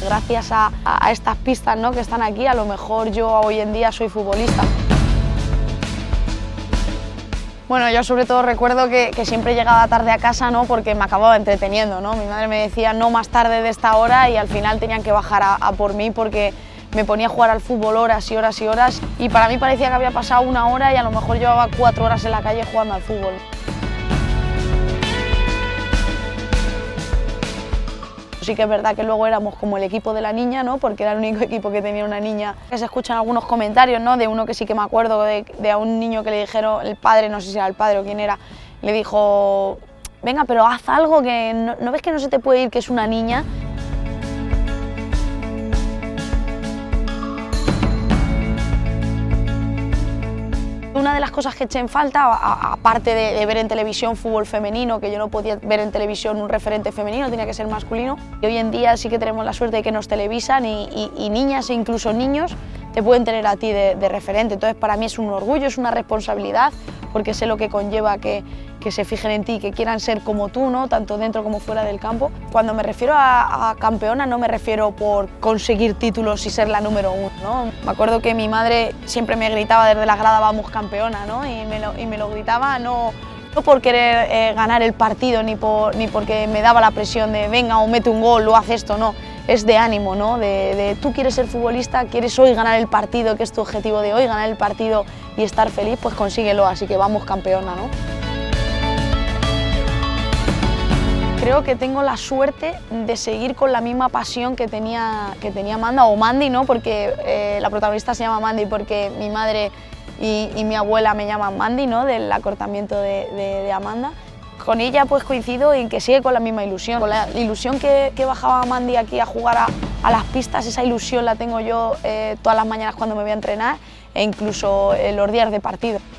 gracias a estas pistas, ¿no?, que están aquí, a lo mejor yo hoy en día soy futbolista. Bueno, yo sobre todo recuerdo que siempre llegaba tarde a casa, ¿no?, porque me acababa entreteniendo, ¿no? Mi madre me decía no más tarde de esta hora y al final tenían que bajar a por mí porque me ponía a jugar al fútbol horas y horas y horas y para mí parecía que había pasado una hora y a lo mejor llevaba 4 horas en la calle jugando al fútbol. Sí que es verdad que luego éramos como el equipo de la niña, ¿no?, porque era el único equipo que tenía una niña. Se escuchan algunos comentarios, ¿no?, de uno que sí que me acuerdo, de a un niño que le dijeron, el padre, no sé si era el padre o quién era, le dijo, venga, pero haz algo, que no ves que no se te puede ir, que es una niña. Una de las cosas que eché en falta, aparte de ver en televisión fútbol femenino, que yo no podía ver en televisión un referente femenino, tenía que ser masculino, y hoy en día sí que tenemos la suerte de que nos televisan y niñas e incluso niños te pueden tener a ti de referente. Entonces para mí es un orgullo, es una responsabilidad, porque sé lo que conlleva que se fijen en ti, que quieran ser como tú, ¿no?, tanto dentro como fuera del campo. Cuando me refiero a campeona no me refiero por conseguir títulos y ser la número 1, ¿no? Me acuerdo que mi madre siempre me gritaba desde la grada, vamos campeona, ¿no?, y me lo gritaba no por querer ganar el partido ni porque me daba la presión de venga o mete un gol o haz esto, no. Es de ánimo, ¿no?, de tú quieres ser futbolista, quieres hoy ganar el partido, que es tu objetivo de hoy, ganar el partido y estar feliz, pues consíguelo, así que vamos campeona, ¿no? Creo que tengo la suerte de seguir con la misma pasión que tenía Amanda, o Mandy, ¿no?, porque la protagonista se llama Mandy porque mi madre y mi abuela me llaman Mandy, ¿no?, del acortamiento de Amanda. Con ella pues coincido en que sigue con la misma ilusión. Con la ilusión que bajaba Mandy aquí a jugar a las pistas, esa ilusión la tengo yo todas las mañanas cuando me voy a entrenar e incluso los días de partido.